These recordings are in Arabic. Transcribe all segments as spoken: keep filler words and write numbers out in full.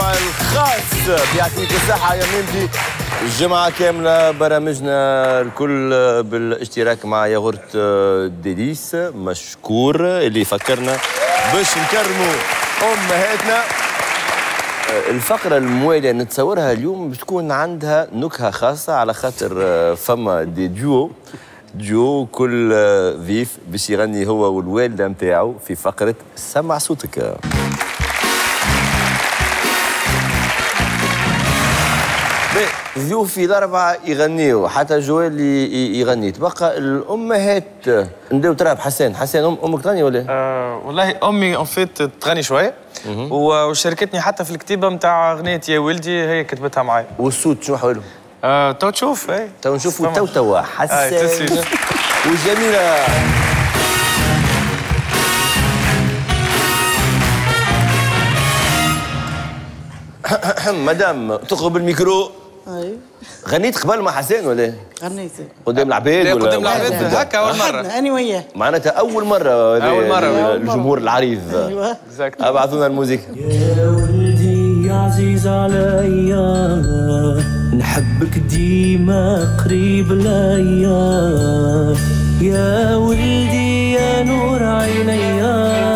الخاص بيعطيك الصحة يا ميمتي. الجمعة كاملة برامجنا الكل بالاشتراك مع ياغورت ديليس مشكور اللي فكرنا باش نكرموا أمهاتنا. الفقرة الموالية نتصورها اليوم بتكون عندها نكهة خاصة على خاطر فما دي ديو ديو كل فيف باش يغني هو والوالدة نتاعو في فقرة سمع صوتك. ضيوفي الأربعة يغنيوا حتى جوال يغني. تبقى الأمهات نداو تراب. حسان حسان أم أمك تغني ولا؟ أه والله أمي أون فيت تغني شوية وشاركتني حتى في الكتيبة نتاع أغنية يا ولدي، هي كتبتها معايا. والصوت شنو حواله؟ أه تو تشوف. اي تو نشوفوا تو توا حسان وجميلة. مدام تقرب الميكرو. اي غنيت قبل مع حسان ولا؟ غنيت قدام العباد ولا؟ ولا قدام العباد هكا أول مرة. أنا وياه معناتها أول مرة. أول مرة الجمهور العريض. أيوه أبعثونا الموسيقى. يا ولدي يا عزيز عليا نحبك ديما قريب ليا، يا ولدي يا نور عينيا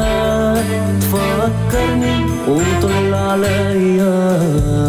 تفكرني وطل عليا.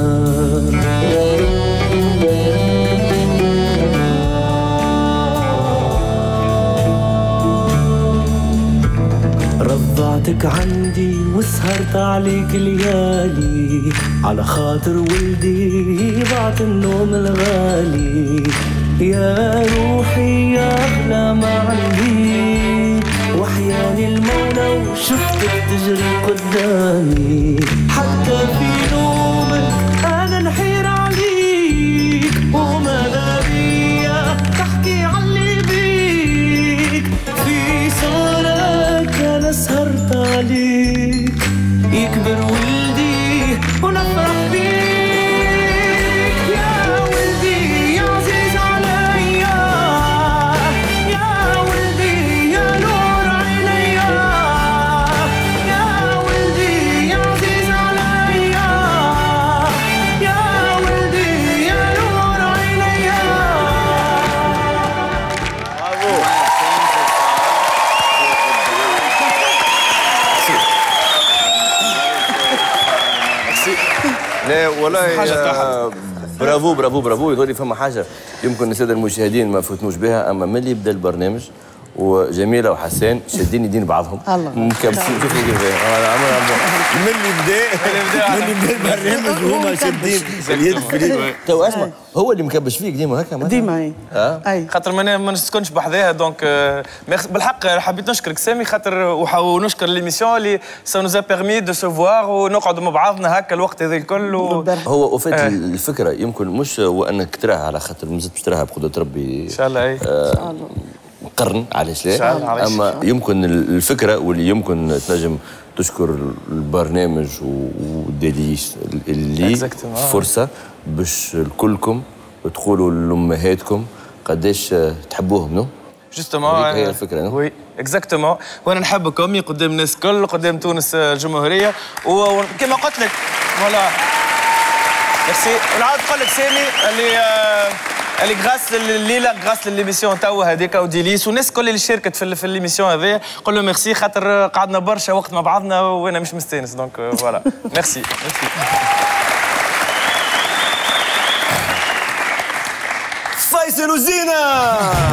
رضعتك عندي وسهرت عليك ليالي، على خاطر ولدي ضاعت النوم الغالي، يا روحي يا أغلى ما عندي، وحياني المولى وشفتك تجري قدامي، حتى في نومك أنا نحير عليك، وماذا بيا تحكي علي بيك، في صورك أنا سهرت عليك، يكبر ولدي ونفرح بيك، يا ولدي يا عزيز عليا، يا ولدي يا نور عينيا، يا ولدي يا عزيز عليا، يا ولدي يا نور عينيا. لا والله برافو برافو برافو. يظهر لي فما حاجه يمكن الساده المشاهدين ما فوتنوش بها، اما ملي يبدا البرنامج وجميله وحسان شادين يدين بعضهم مكبسين. شوفوا كيف ملي بدا ملي بدا البرنامج وهما شادين اليد في اليد. تو اسمع هو اللي مكبش فيك ديما هكا ديما اي اه خاطر ما ما نسكنش بحذاها دونك بالحق بالحق حبيت نشكرك سامي خاطر ونشكر ليميسيون اللي سا نوزا بيرمي دو سو فوار ونقعدوا مع بعضنا هكا الوقت هذا الكل و... هو وفات آه. الفكره يمكن مش وانك تراها على خاطر مازلت باش تراها بقدره ربي ان شاء الله. اي آه ان شاء الله قرن علاش لا، اما يمكن الفكره واللي يمكن تنجم تشكر البرنامج وديليس اللي فرصه باش الكلكم تقولوا لامهاتكم قداش تحبوهم. نو جوستومون هي الفكره. وي اكزاكتومون. وانا نحبك امي قدام الناس الكل قدام تونس الجمهوريه وكما قلت لك فوالا ميرسي. ونعاود نقول لك سامي اللي اللي غاس الليله غاس ليميسيون توا هذيك وديليس والناس الكل اللي شاركت في في ليميسيون هذيا قول له ميرسي خاطر قعدنا برشا وقت مع بعضنا وانا مش مستانس دونك فوالا ميرسي ميرسي. فيصل وزينة.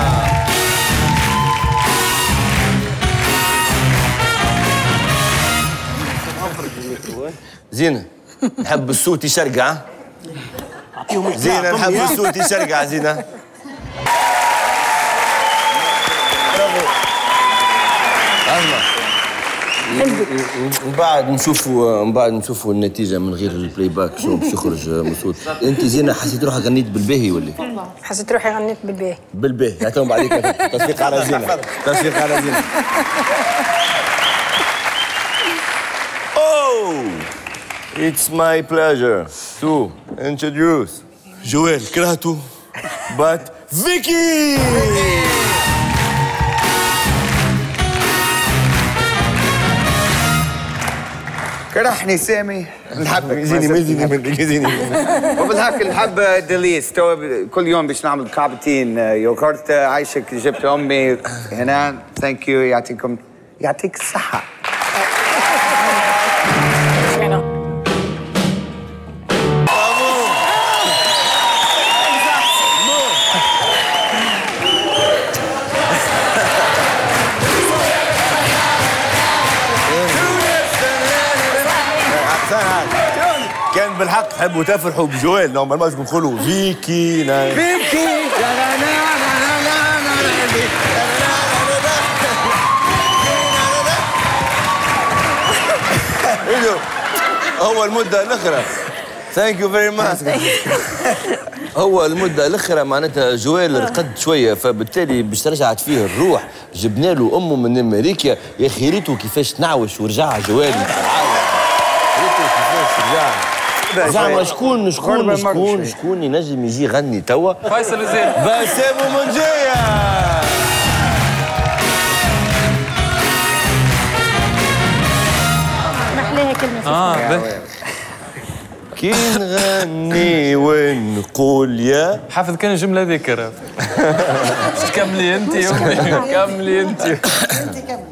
زينة نحب الصوت يشرقع. زينة نحب الصوت يشرقع. زينة برافو. اسمع من بعد نشوفوا من بعد نشوفوا النتيجة من غير البلاي باك شنو باش يخرج من الصوت. انت زينة حسيت روحك غنيت بالباهي ولا؟ حسيت روحي غنيت بالباهي. بالباهي يعطيهم عليك تصفيق على زينة. تصفيق على زينة. Oh, it's my pleasure to introduce جوال كرهته but فيكي. كرهني سامي نحبك يزيني ما يزيني منك يزيني. وبالحق نحب دليس تو كل يوم باش نعمل كعبتين يوغورت عايشك جبت امي هنا ثانك يو يعطيكم يعطيك الصحة. كان بالحق تحبوا تفرحوا بجوال نورمالمون لازم تقولوا فيكي فيكي هو المدة الأخرى ثانك يو فيري ماتش. هو المدة الأخرى معناتها جوال رقد شوية فبالتالي باش رجعت فيه الروح جبنا له أمه من أمريكا يا أخي ريتو كيفاش تنعوش ورجع جوال ريتو كيفاش رجع. زعما شكون شكون شكون شكون ينجم يجي يغني توا؟ فيصل الزين بسام منجية. محلاها كلمة اه كي نغني ونقول يا حافظ كان الجملة هذيك راه كملي انت يا امي كملي انت. انت كملي.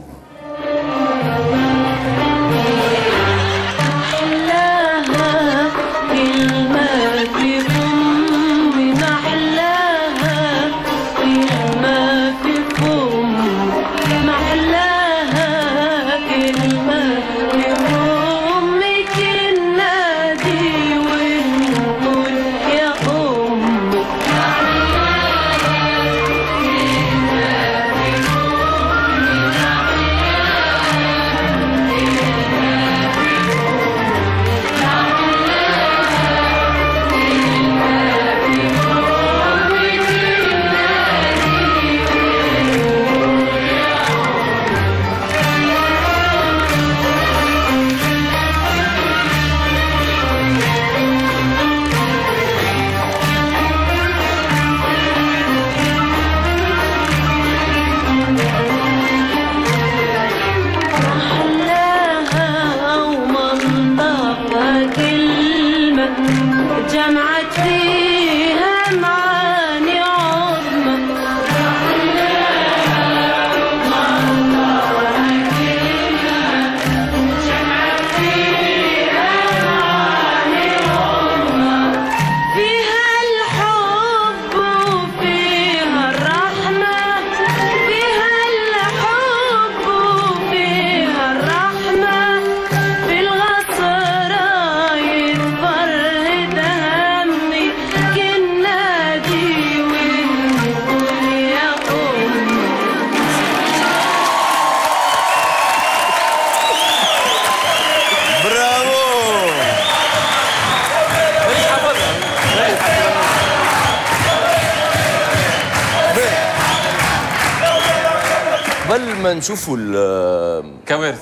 قبل ما نشوفوا ال كوارث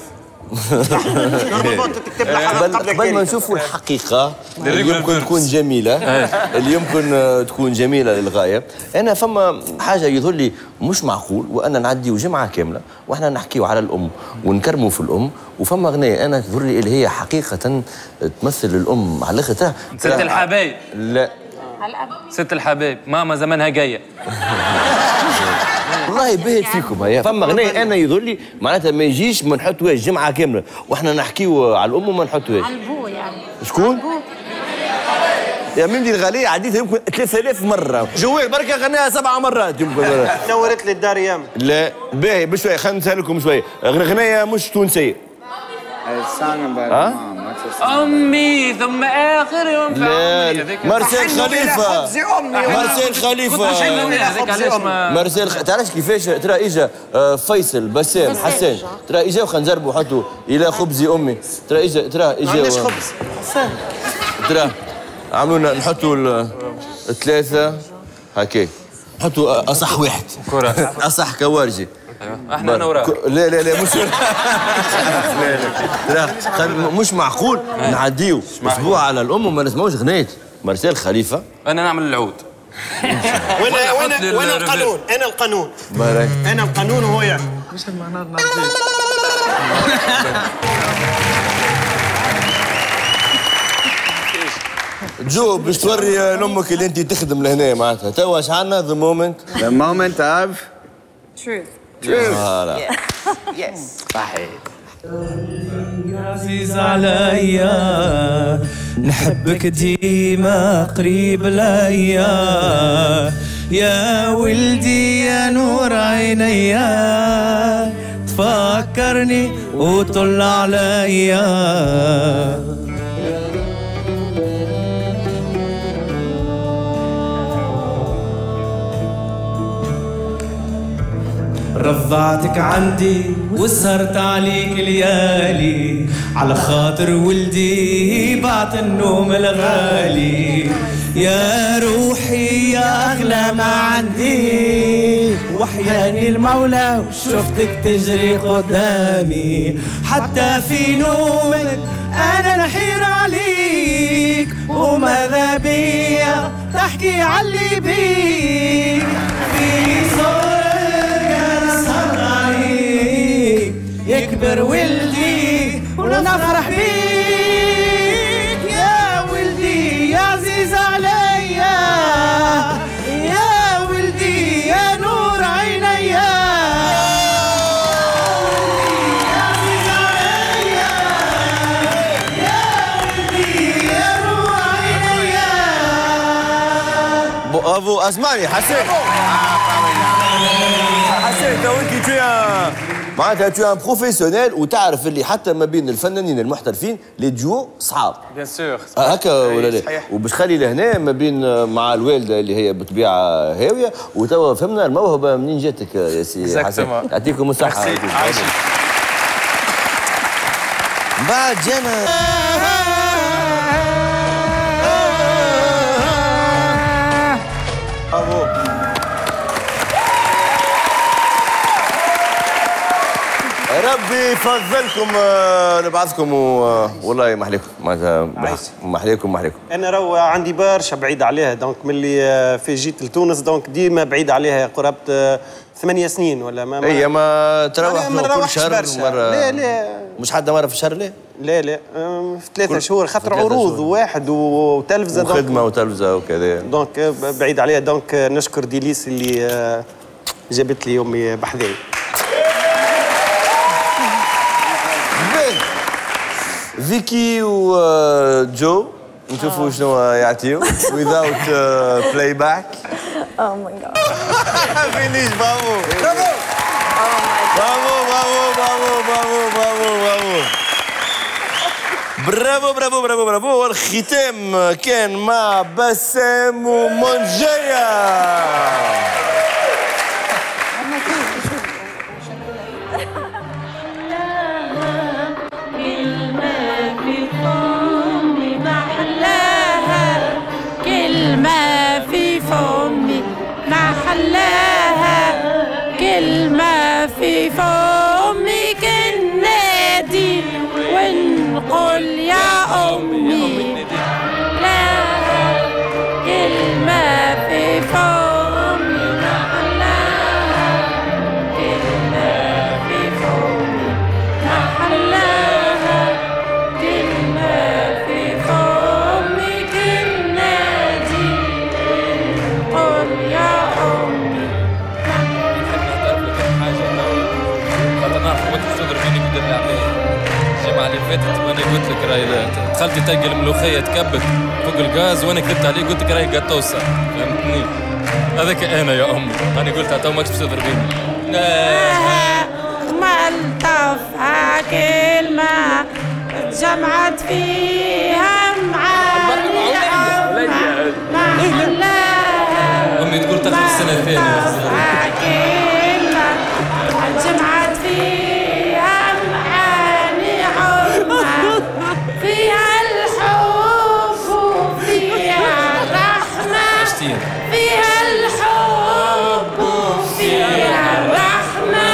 قبل ما نشوفوا الحقيقة اللي يمكن تكون جميلة اللي يمكن تكون جميلة للغاية. أنا فما حاجة يظهر لي مش معقول وأنا نعديو جمعة كاملة وإحنا نحكيو على الأم ونكرموا في الأم وفما أغنية أنا تظهر لي اللي هي حقيقة تمثل الأم على الآخر. ست الحبايب. لا ست الحبايب ماما زمانها جاية. والله بهت فيكم هيا فما اغنيه انا يظهر لي معناتها ما يجيش ما نحطوهاش جمعه كامله واحنا نحكيو على الام وما نحطوهاش. على البو يعني. شكون؟ يا ميمدي الغاليه عديتها يمكن ثلاثة آلاف مره. جوال بركه غناها سبع مرات يمكن. نورت لي الدار ياما. لا باهي بشويه خلينا نسالكم شويه اغنيه مش تونسيه. ها؟ امي ثم اخر يوم في عمري. مارسيل خليفه. مارسيل خليفه. مارسيل تعرفش كيفاش ترى اجا فيصل بسام حسان ترى اجا وخا نجربوا حطوا الى خبزي امي ترى اجا ترى اجا. ما عندناش خبز. ترى عملوا لنا نحطوا الثلاثه هكا نحطوا اصح واحد كره اصح كوارجي. ايوه احنا انا وراك. لا لا لا مش لا لا مش معقول نعديو اسبوع على الام وما نسمعوش غنيت مارسيل خليفه. انا نعمل العود. وانا وانا وانا القانون انا القانون بارك انا القانون وهو يعني جو باش توري لامك اللي انت تخدم لهنا معناتها توا اش عندنا ذا مومنت The moment of truth. truth. فوالا Yes. صحيح. عزيز عليا نحبك ديما قريب ليا يا ولدي يا نور عينيا تفكرني وطل عليا رضعتك عندي وسهرت عليك ليالي على خاطر ولدي بعت النوم الغالي يا روحي يا أغلى ما عندي وحياني المولى وشفتك تجري قدامي حتى في نومك أنا نحير عليك وماذا بيا تحكي علي بيك في صورك يكبر ولدي ونفرح بيك يا ولدي يا عزيز عليا يا ولدي يا نور عينيا يا عزيز عليا يا ولدي يا نور عينيا. برافو اسمعني حسين حسين تو انت tu معناتها tu es un professionnel وتعرف اللي حتى ما بين الفنانين المحترفين لي ديو صعاب. بيان سور. هكا ولا لا؟ وباش خلي لهنا ما بين مع الوالده اللي هي بطبيعه هاويه وتوا فهمنا الموهبه منين جاتك يا سي حسين. يعطيكم الصحه. بعد جانا ربي يفضلكم نبعثكم والله ما عليكم معناتها ما عليكم ما عليكم. انا رو عندي برشا بعيد عليها دونك ملي في جيت لتونس دونك ديما بعيد عليها قرابه ثمانية سنين ولا ما اي ما تروح كل شهر مره. لا لا مش حتى مره في الشهر لا لا لا في ثلاثة شهور خاطر عروض واحد وتلفزه وخدمه وتلفزه وكذا دونك بعيد عليها دونك نشكر ديليس اللي جابت لي امي بحذايا. فيكي وجو نشوفوا شنو يعطيو without playback. Oh my god. فينيش برافو برافو برافو برافو برافو برافو برافو برافو برافو برافو. والختام كان مع بسام ومنجية. كلمة في فمي ما حلاها كلمة في فمي كنادي ونقول يا أمي لا كلمة في فمي ما حلاها كلمة في فمي ما حلاها كلمة في فمي كنادي قل يا أمي. نحب نعترف لك بحاجة خاطر نعرف وقت تضرب فيني قدام العباد. الجمعة اللي فاتت وانا قلت لك راهي دخلتي تلقى الملوخية تكبت فوق الغاز وانا كذبت عليك قلت لك راهي قاعد توسع فهمتني؟ هذاك انا يا امي انا قلت تو ماكش تضربيني. ما الطفها كلمة جمعت فيها معاني عظمى ما حلاها امي تقول تاخذ السنة الثانية. كلمة جمعت فيها معاني عظمى فيها الحب وفيها الرحمة فيها الحب وفيها الرحمة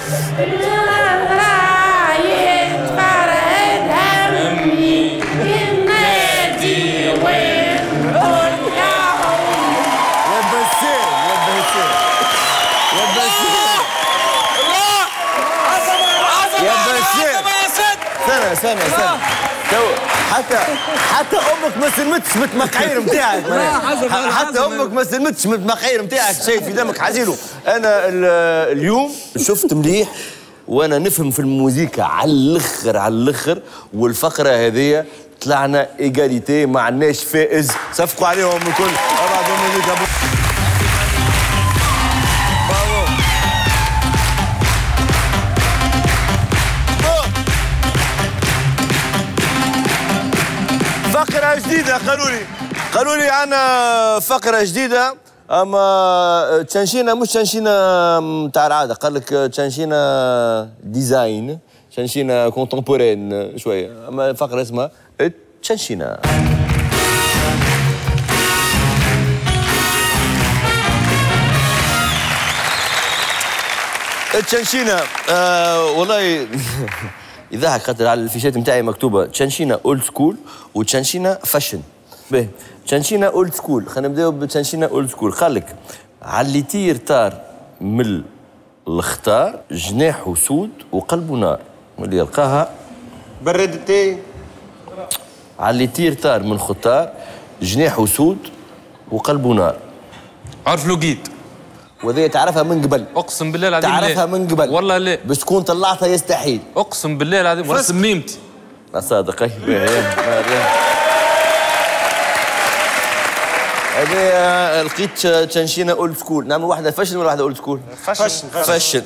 راية فرد همي ينادي ونقول يا أمي. يا بسام يا بسام يا بسام يا بسام. استنى استنى استنى تو حتى حتى امك ما سلمتش من المقاعير نتاعك حتى امك ما سلمتش من المقاعير نتاعك شايف في دمك حزينو. انا اليوم شفت مليح وانا نفهم في الموسيقى على الاخر على الاخر، والفقره هذه طلعنا ايجاليتي ما عندناش فائز، صفقوا عليهم الكل. فقرة جديدة قالوا لي قالوا لي عندنا فقرة جديدة، اما تشانشينا مش تشانشينا نتاع العادة، قال لك تشانشينا ديزاين، تشانشينا كونتمبورين شوية، اما فقرة اسمها تشانشينا. تشانشينا آه والله يضحك خاطر على الفيشات نتاعي مكتوبه تشانشينا اولد سكول وتشانشينا فاشن. باهي تشانشينا اولد سكول، خلينا نبداو بتشانشينا اولد سكول. قال لك على اللي يطير طار من الخطار، جناحه سود وقلبه نار، واللي يلقاها بردتي. على اللي يطير طار من خطار، جناحه سود وقلبه نار. عرف لوقيت وذي تعرفها من قبل، اقسم بالله العظيم تعرفها من قبل والله لا، باش تكون طلعتها يستحيل، اقسم بالله العظيم ورا سميمتي. صادق اي هذه لقيت تشانشينا اولد سكول. نعمل واحده فاشن ولا واحده اولد سكول؟ فاشن فاشن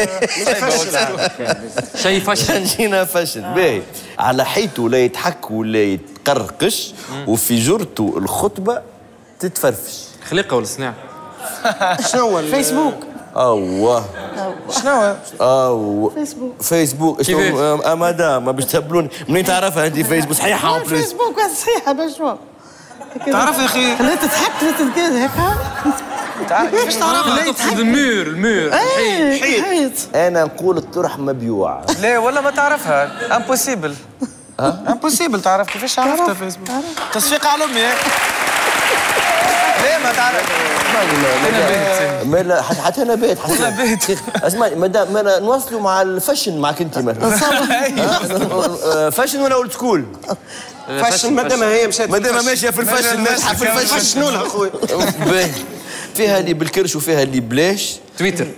شيء فاشن. تشانشينا فاشن. باهي على حيته لا يتحك ولا يتقرقش، وفي جرته الخطبه تتفرفش. خليقه ولا صناعه؟ شنو فيسبوك. اوه شنو؟ اوه فيسبوك. فيسبوك كيفاش؟ اه مدام ما باش تهبلوني منين تعرفها انت فيسبوك صحيحه اون بليس؟ فيسبوك صحيحه باش شنو؟ تعرف يا اخي لا تضحك لا تتقاد هكا. كيفاش تعرفها؟ تقصد المير المير ايه حيط. انا نقول الطرح مبيوع. لا والله ما تعرفها، امبوسيبل. ها؟ امبوسيبل تعرف كيفاش عرفتها فيسبوك؟ تصفيق على امي. ليه ما تعرف؟ ما لا حتى انا بيت حتى انا بيت. اسمعني مدام ما نواصلوا مع الفاشن معك انت مثلا. فاشن ولا اولد سكول؟ فاشن مادام هي مشات مادام ماشيه في الفاشن ناجحه في الفاشن. شنو لها خويا؟ باهي فيها اللي بالكرش وفيها اللي بلاش. تويتر.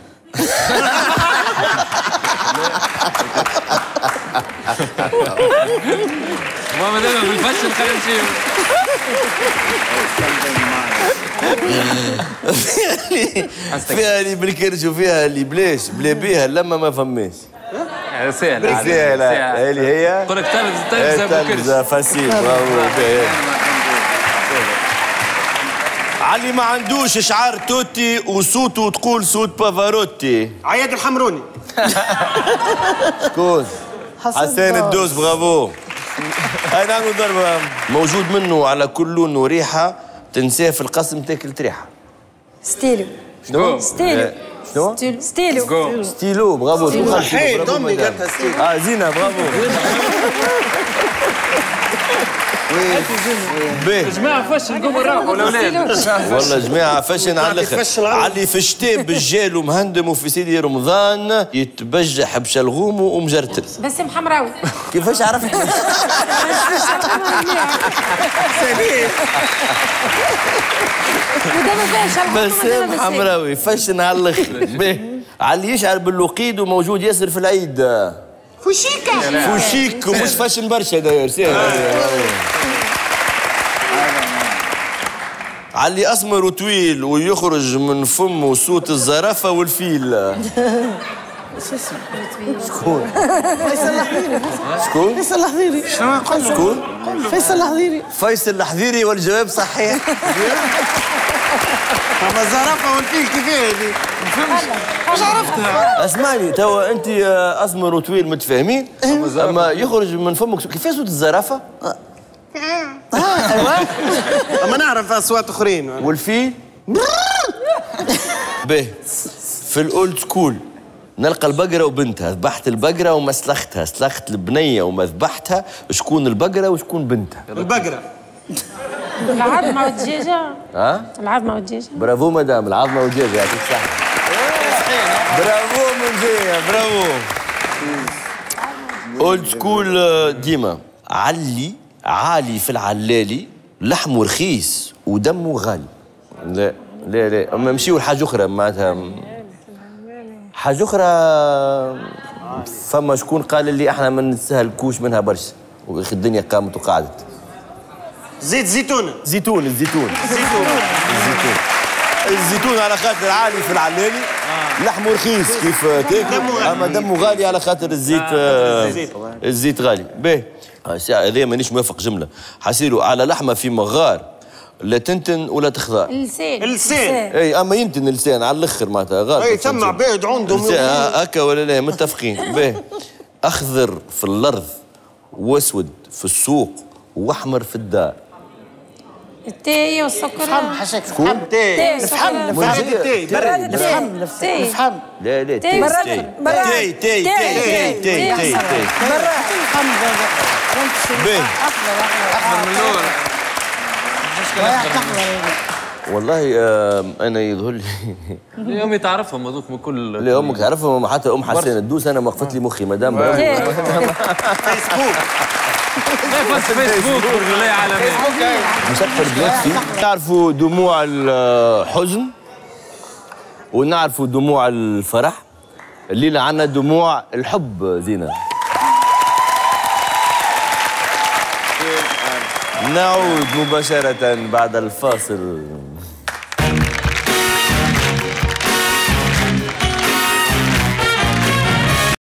ما دام بالفاشن خلينا نمشيو. فيها اللي بالكرش وفيها اللي بلاش، بلا بيها لما ما فماش. سهل سهل اللي هي يقول لك تلفزه تلفزه فاسيل. برافو. علي ما عندوش شعار توتي وصوته تقول صوت بافاروتي. عياد الحمروني. شكون؟ حسين الدوس. برافو. هاي نعملوا ضربه. موجود منه على كل لون وريحه، تنساه في القسم تاكل تريحه. ستيلو. شنو؟ ستيلو. شنو؟ ستيلو. ستيلو. برافو. صحيح امي قالتها ستيلو. اه زينه. برافو. باهي جماعه فاشن قوموا راحوا الاولاد. والله جماعه فاشن على الاخر. علي في الشتاء بالجال ومهندم، وفي سيدي رمضان يتبجح بشلغوم ومجرتل. بسم حمراوي. كيفاش عرفت؟ بسام حمراوي فاشن على الاخر. باهي علي يشعر باللقيد وموجود ياسر في العيد. فوشيكا. فوشيك ومش فاشن برشا داير. علي اسمر وطويل ويخرج من فمه صوت الزرافه والفيل. شكون؟ فيصل الحضيري. شكون؟ فيصل الحضيري. شنو نقول له؟ شكون؟ فيصل الحضيري. فيصل الحضيري. والجواب صحيح. اما الزرافه والفيل كيفاه هذه؟ واش عرفتها؟ اسمعني توا انت اسمر وطويل متفاهمين، اما يخرج من فمك كيفاش صوت الزرافه؟ اما نعرف اصوات اخرين. والفيل؟ باهي في الاولد سكول نلقى البقرة وبنتها، ذبحت البقرة وما سلختها، سلخت البنية وما ذبحتها، شكون البقرة وشكون بنتها؟ البقرة. العظمه والدجاجه. ها؟ العظمه والدجاجه. برافو مدام، العظمة والدجاجة يعطيك الصحة. برافو من جاية، برافو. اولد سكول ديما علي عالي في العلالي، لحمه رخيص ودمه غالي. لا لا لا اما نمشيو لحاجه اخرى معناتها حاجه اخرى. فما شكون قال لي احنا ما نستهلكوش منها برشا واخي الدنيا قامت وقعدت. زيت زيتون. زيتون الزيتون زيتون الزيتون الزيتون على خاطر عالي في العلالي، لحمه رخيص كيف تاكل، اما دمه غالي على خاطر الزيت آه الزيت غالي. باهي هذا مانيش موافق جمله. حسيلو على لحمه في مغار لا تنتن ولا تخضار. اللسان اللسان. اي اما ينتن اللسان على الاخر معناتها غلط. اي ثم عباد عندهم هكا ولا لا متفقين. باهي اخضر في الارض واسود في السوق واحمر في الدار. التاي والسكر. نفهم حشاك شكون؟ تاي نفهم نفهم التاي براد نفهم نفهم لا لا تاي تاي تاي تاي تاي تاي تاي براد نفهم. باهي احمر من الاول. والله آه انا يظهر لي لي امي تعرفهم هذوك من كل. لا امك تعرفهم حتى ام حسان الدوس انا وقفت لي مخي مدام فيسبوك. فيسبوك بالغلاية عالمية. مسكر بنفسي. نعرفوا دموع الحزن ونعرفوا دموع الفرح. الليله عندنا دموع الحب زينه. نعود مباشرة بعد الفاصل.